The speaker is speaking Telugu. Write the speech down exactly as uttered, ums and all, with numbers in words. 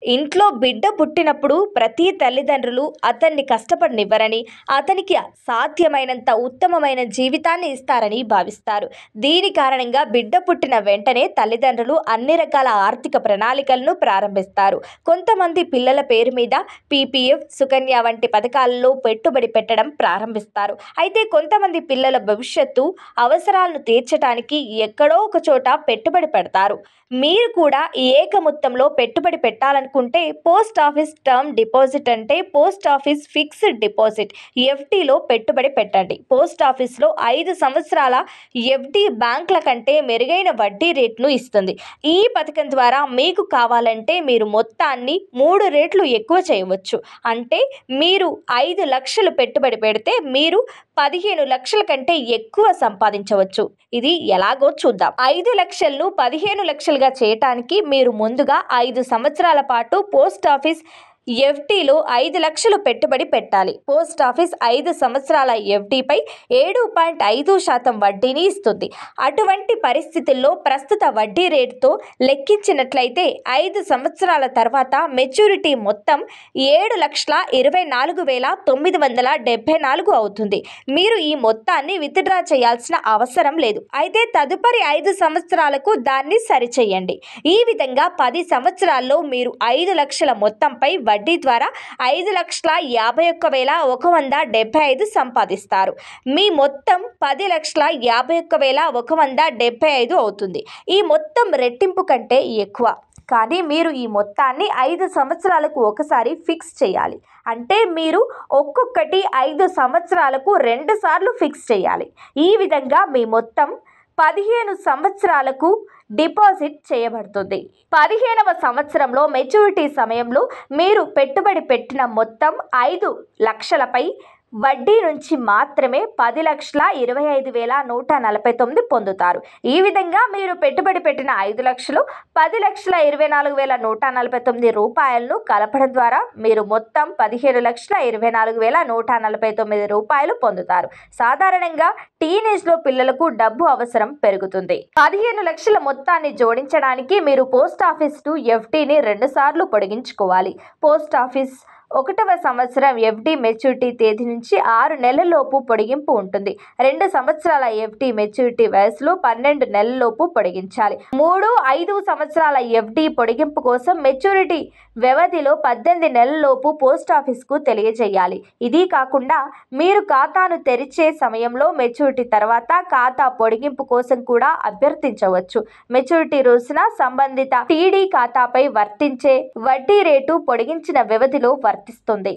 ఇంట్లో బిడ్డ పుట్టినప్పుడు ప్రతి తల్లిదండ్రులు అతన్ని కష్టపడనివ్వరని, అతనికి సాధ్యమైనంత ఉత్తమమైన జీవితాన్ని ఇస్తారని భావిస్తారు. దీని కారణంగా బిడ్డ పుట్టిన వెంటనే తల్లిదండ్రులు అన్ని రకాల ఆర్థిక ప్రణాళికలను ప్రారంభిస్తారు. కొంతమంది పిల్లల పేరు మీద పీపీఎఫ్, సుకన్య వంటి పథకాలలో పెట్టుబడి పెట్టడం ప్రారంభిస్తారు. అయితే కొంతమంది పిల్లల భవిష్యత్తు అవసరాలను తీర్చడానికి ఎక్కడో ఒక చోట పెట్టుబడి పెడతారు. మీరు కూడా ఏక మొత్తంలో పెట్టుబడి పెట్టాలనుకుంటే పోస్ట్ ఆఫీస్ టర్మ్ డిపాజిట్ అంటే పోస్ట్ ఆఫీస్ ఫిక్స్డ్ డిపాజిట్ ఎఫ్డీలో పెట్టుబడి పెట్టండి. పోస్ట్ ఆఫీస్లో ఐదు సంవత్సరాల ఎఫ్డీ బ్యాంకుల కంటే మెరుగైన వడ్డీ రేట్ను ఇస్తుంది. ఈ పథకం ద్వారా మీకు కావాలంటే మీరు మొత్తాన్ని మూడు రేట్లు ఎక్కువ చేయవచ్చు. అంటే మీరు ఐదు లక్షలు పెట్టుబడి పెడితే మీరు పదిహేను లక్షల కంటే ఎక్కువ సంపాదించవచ్చు. ఇది ఎలాగో చూద్దాం. ఐదు లక్షలను పదిహేను లక్షలుగా చేయటానికి మీరు ముందుగా ఐదు సంవత్సరాల పాటు పోస్ట్ ఆఫీస్ ఎఫ్డీలో ఐదు లక్షలు పెట్టుబడి పెట్టాలి. పోస్ట్ ఆఫీస్ ఐదు సంవత్సరాల ఎఫ్డీపై ఏడు పాయింట్ ఐదు శాతం వడ్డీని ఇస్తుంది. అటువంటి పరిస్థితుల్లో ప్రస్తుత వడ్డీ రేటుతో లెక్కించినట్లయితే ఐదు సంవత్సరాల తర్వాత మెచ్యూరిటీ మొత్తం ఏడు లక్షల ఇరవై నాలుగు వేల తొమ్మిది వందల డెబ్బై నాలుగు అవుతుంది. మీరు ఈ మొత్తాన్ని విత్డ్రా చేయాల్సిన అవసరం లేదు. అయితే తదుపరి ఐదు సంవత్సరాలకు దాన్ని సరిచేయండి. ఈ విధంగా పది సంవత్సరాల్లో మీరు ఐదు లక్షల మొత్తంపై వడ్డీ ద్వారా ఐదు లక్షల యాభై ఒక్క వేల ఒక వంద డెబ్బై ఐదు సంపాదిస్తారు. మీ మొత్తం పది లక్షల యాభై ఒక్క వేల ఒక వంద డెబ్బై ఐదు అవుతుంది. ఈ మొత్తం రెట్టింపు కంటే ఎక్కువ. కానీ మీరు ఈ మొత్తాన్ని ఐదు సంవత్సరాలకు ఒకసారి ఫిక్స్ చేయాలి. అంటే మీరు ఒక్కొక్కటి ఐదు సంవత్సరాలకు రెండు సార్లు ఫిక్స్ చేయాలి. ఈ విధంగా మీ మొత్తం పదిహేను సంవత్సరాలకు డిపాజిట్ చేయబడుతుంది. పదిహేనవ సంవత్సరంలో మెచ్యూరిటీ సమయంలో మీరు పెట్టుబడి పెట్టిన మొత్తం ఐదు లక్షలపై వడ్డీ నుంచి మాత్రమే పది లక్షల ఇరవై ఐదు వేల నూట నలభై తొమ్మిది పొందుతారు. ఈ విధంగా మీరు పెట్టుబడి పెట్టిన ఐదు లక్షలు పది లక్షల ఇరవై నాలుగు వేల నూట నలభై తొమ్మిది రూపాయలను కలపడం ద్వారా మీరు మొత్తం పదిహేడు లక్షల ఇరవై నాలుగు వేల నూట నలభై తొమ్మిది రూపాయలు పొందుతారు. సాధారణంగా టీనేజ్లో పిల్లలకు డబ్బు అవసరం పెరుగుతుంది. పదిహేను లక్షల మొత్తాన్ని జోడించడానికి మీరు పోస్ట్ ఆఫీస్ టు ఎఫ్డీని రెండు సార్లు పొడిగించుకోవాలి. పోస్ట్ ఆఫీస్ ఒకటవ సంవత్సరం ఎఫ్డీ మెచ్యూరిటీ తేదీ నుంచి ఆరు నెలలలోపు పొడిగింపు ఉంటుంది. రెండు సంవత్సరాల ఎఫ్డీ మెచ్యూరిటీ వయసులో పన్నెండు నెలలలోపు పొడిగించాలి. మూడు ఐదు సంవత్సరాల ఎఫ్డీ పొడిగింపు కోసం మెచ్యూరిటీ వ్యవధిలో పద్దెనిమిది నెలలలోపు పోస్ట్ ఆఫీస్కు తెలియజేయాలి. ఇది కాకుండా మీరు ఖాతాను తెరిచే సమయంలో మెచ్యూరిటీ తర్వాత ఖాతా పొడిగింపు కోసం కూడా అభ్యర్థించవచ్చు. మెచ్యూరిటీ రోజున సంబంధిత టీడీ ఖాతాపై వర్తించే వడ్డీ రేటు పొడిగించిన వ్యవధిలో వర్తిస్తుంది.